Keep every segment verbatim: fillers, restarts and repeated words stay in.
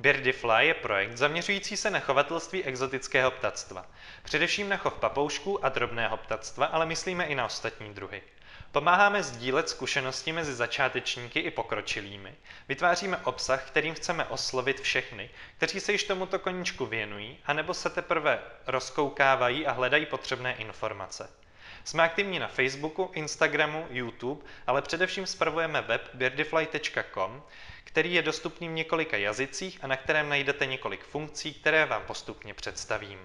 Birdifly je projekt zaměřující se na chovatelství exotického ptactva. Především na chov papoušků a drobného ptactva, ale myslíme i na ostatní druhy. Pomáháme sdílet zkušenosti mezi začátečníky i pokročilými. Vytváříme obsah, kterým chceme oslovit všechny, kteří se již tomuto koníčku věnují, anebo se teprve rozkoukávají a hledají potřebné informace. Jsme aktivní na Facebooku, Instagramu, YouTube, ale především spravujeme web birdifly tečka com, který je dostupný v několika jazycích a na kterém najdete několik funkcí, které vám postupně představím.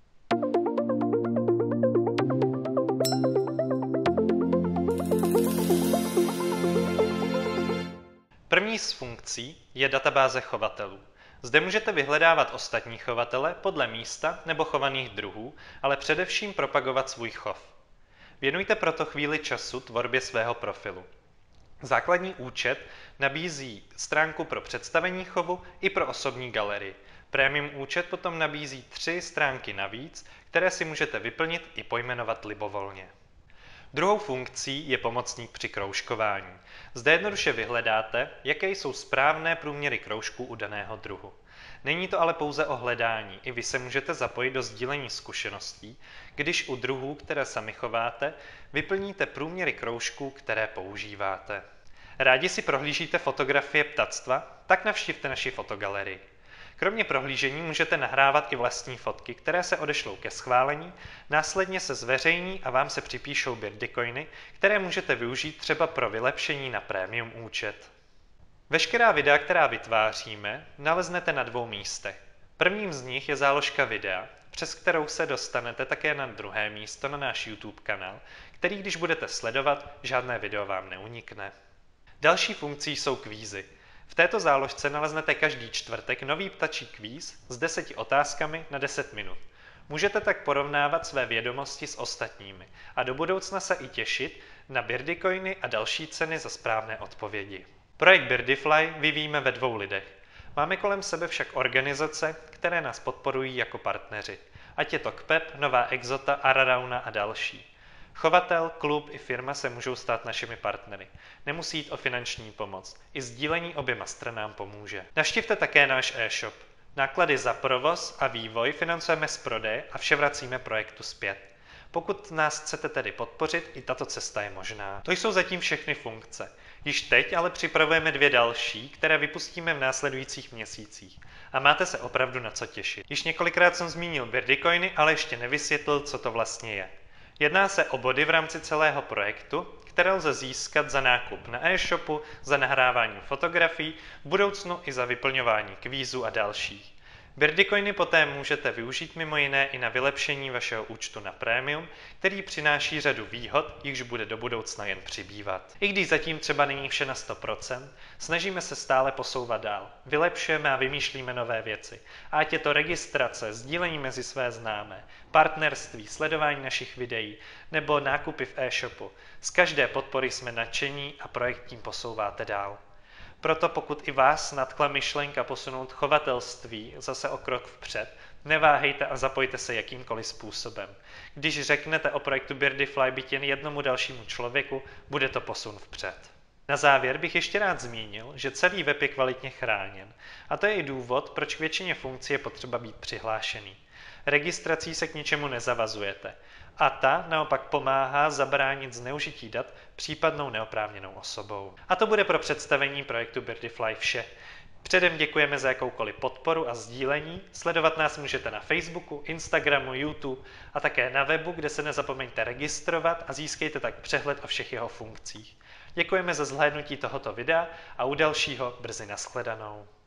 První z funkcí je databáze chovatelů. Zde můžete vyhledávat ostatní chovatele podle místa nebo chovaných druhů, ale především propagovat svůj chov. Věnujte proto chvíli času tvorbě svého profilu. Základní účet nabízí stránku pro představení chovu i pro osobní galerii. Premium účet potom nabízí tři stránky navíc, které si můžete vyplnit i pojmenovat libovolně. Druhou funkcí je pomocník při kroužkování. Zde jednoduše vyhledáte, jaké jsou správné průměry kroužků u daného druhu. Není to ale pouze o hledání, i vy se můžete zapojit do sdílení zkušeností, když u druhů, které sami chováte, vyplníte průměry kroužků, které používáte. Rádi si prohlížíte fotografie ptactva? Tak navštivte naši fotogalerii. Kromě prohlížení můžete nahrávat i vlastní fotky, které se odešlou ke schválení, následně se zveřejní a vám se připíšou birdycoiny, které můžete využít třeba pro vylepšení na premium účet. Veškerá videa, která vytváříme, naleznete na dvou místech. Prvním z nich je záložka videa, přes kterou se dostanete také na druhé místo na náš YouTube kanál, který když budete sledovat, žádné video vám neunikne. Další funkcí jsou kvízy. V této záložce naleznete každý čtvrtek nový ptačí kvíz s deseti otázkami na deset minut. Můžete tak porovnávat své vědomosti s ostatními a do budoucna se i těšit na birdycoiny a další ceny za správné odpovědi. Projekt Birdifly vyvíjíme ve dvou lidech. Máme kolem sebe však organizace, které nás podporují jako partneři. Ať je to K P E P, Nová Exota, Ararauna a další. Chovatel, klub i firma se můžou stát našimi partnery. Nemusí jít o finanční pomoc. I sdílení oběma stranám pomůže. Navštivte také náš e-shop. Náklady za provoz a vývoj financujeme z prodeje a vše vracíme projektu zpět. Pokud nás chcete tedy podpořit, i tato cesta je možná. To jsou zatím všechny funkce. Již teď ale připravujeme dvě další, které vypustíme v následujících měsících. A máte se opravdu na co těšit. Již několikrát jsem zmínil birdycoiny, ale ještě nevysvětlil, co to vlastně je. Jedná se o body v rámci celého projektu, které lze získat za nákup na e-shopu, za nahrávání fotografií, v budoucnu i za vyplňování kvízů a dalších. Birdycoiny poté můžete využít mimo jiné i na vylepšení vašeho účtu na Premium, který přináší řadu výhod, jichž bude do budoucna jen přibývat. I když zatím třeba není vše na sto procent, snažíme se stále posouvat dál. Vylepšujeme a vymýšlíme nové věci. A ať je to registrace, sdílení mezi své známé, partnerství, sledování našich videí nebo nákupy v e-shopu. Z každé podpory jsme nadšení a projekt tím posouváte dál. Proto pokud i vás nadchla myšlenka posunout chovatelství zase o krok vpřed, neváhejte a zapojte se jakýmkoliv způsobem. Když řeknete o projektu Birdifly byť jen jednomu dalšímu člověku, bude to posun vpřed. Na závěr bych ještě rád zmínil, že celý web je kvalitně chráněn. A to je i důvod, proč k většině funkcí je potřeba být přihlášený. Registrací se k ničemu nezavazujete. A ta naopak pomáhá zabránit zneužití dat případnou neoprávněnou osobou. A to bude pro představení projektu Birdifly vše. Předem děkujeme za jakoukoliv podporu a sdílení. Sledovat nás můžete na Facebooku, Instagramu, YouTube a také na webu, kde se nezapomeňte registrovat a získejte tak přehled o všech jeho funkcích. Děkujeme za zhlédnutí tohoto videa a u dalšího brzy nashledanou.